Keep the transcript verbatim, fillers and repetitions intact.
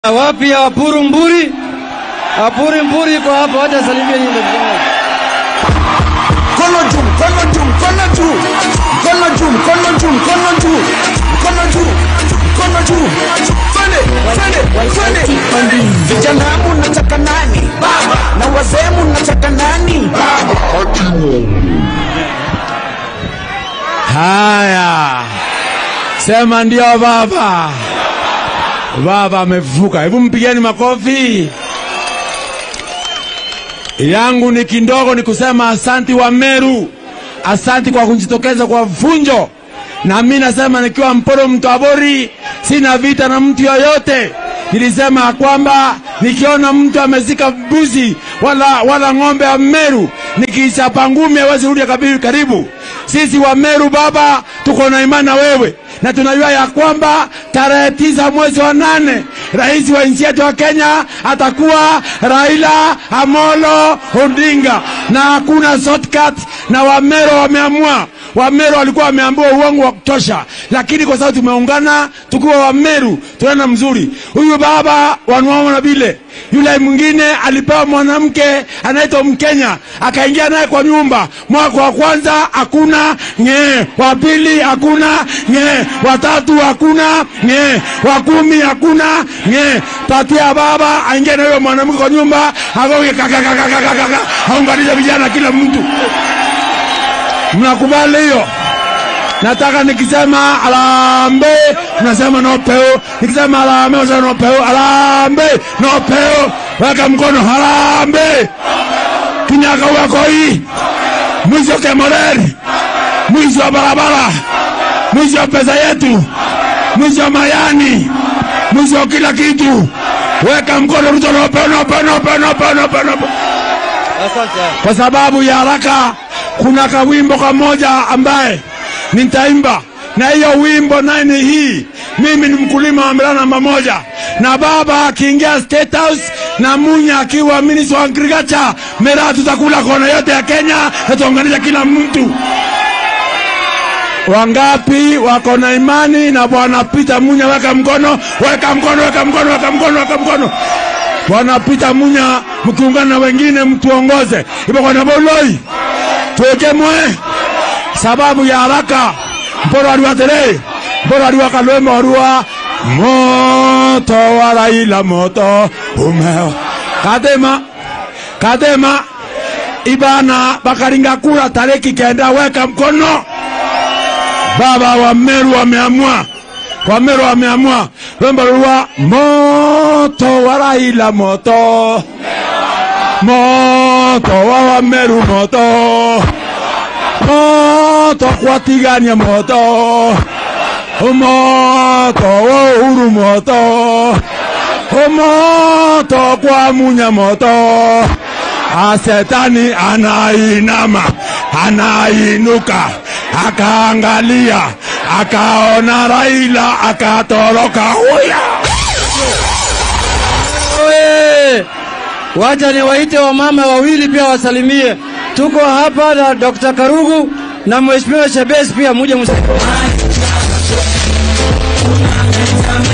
Wapi ya Mpuru Mburi? Mpuru Mburi kwa hapa, wacha salimia nyinyi ndugu zangu. Kono juu, kono juu, kono juu. Kono juu, kono juu, kono juu. Kono juu, kono juu. Twende, twende, twende. Vijana mnataka nani? Baba. Na wazee mnataka nani? Baba. Haya. Sema ndio baba. Baba amefufuka. Hebu mpigeni makofi. Yangu ni kindogo ni kusema asanti wa Meru. Asanti kwa kujitokeza kwa vunjo. Na mimi nasema nikiwa Mpuru Aburi sina vita na mtu yoyote. Nilisema kwamba nikiona mtu amezika mbuzi wala wala ng'ombe wa Meru nikichapa ngumi hawezi rudi kabisa karibu. Sisi wa Meru baba tuko na imani na wewe. Na tunajua ya kwamba tarehe tisa mwezi wa nane rais wa nchi yetu wa Kenya atakuwa Raila Amolo Odinga, na hakuna shortcut. Na Wameru wameamua, Wameru walikuwa wameambiwa uongo wa kutosha, lakini kwa sababu tumeungana tukiwa Wameru tunaenda mzuri. Huyu baba wanaona vile yule mwingine alipewa mwanamke anaitwa Mkenya, akaingia naye kwa nyumba. Mwaka wa kwanza hakuna nge, wa pili hakuna nge, wa tatu hakuna nge, wa kumi hakuna nge. Patia baba aingia na yule mwanamke kwa nyumba, agoge kaka kaka kaka kaka, haunganisha vijana kila mtu. Mnakubali hiyo? Nataka nikisema alambe nasema no peo, nikisema alambe nasema no peo, alambe no peo, weka mkono alambe. Kinyaga wako hii mwisho kemoreri, mwisho barabara, mwisho pesa yetu, mwisho mayani, mwisho kila kitu. Weka mkono Ruto, no peo, no peo, no peo, no peo, no peo, no peo. Kwa sababu ya haraka kuna kawimbo kamoja ambaye nitaimba, na hiyo wimbo nani hii. Mimi ni mkulima wa miraa namba moja, na baba akiingia State House na Munya akiwa Minister wa Agriculture, miraa tutakula kona yote ya Kenya na tuunganisha kila mtu. Wangapi wako na imani na Bwana Peter Munya? Weka mkono, weka mkono, weka mkono, weka mkono, weka mkono. Bwana Peter Munya mkiungana na wengine mtuongoze. Ipo kwa naboloi tuweke mwe sababu ya haraka. Mporo aliwa tere, mporo aliwa kalwema aliwa moto wa Raila moto umeo kadema kadema ibana bakaringa kura tareki kenda. Weka mkono. Baba wa Meru wameamua, wa Meru wameamua. Wemba aliwa moto wa Raila moto moto wa Meru moto moto kwa tigania moto moto wa Uhuru moto moto kwa Munya moto. Asetani anainama anainuka akaangalia akaona Raila akatoroka. Huya Oe! Wacha ni waite wa mama wawili pia wasalimie. Tuko hapa na Doctor Karugu na Mheshimiwa Shabes pia muje msalimie.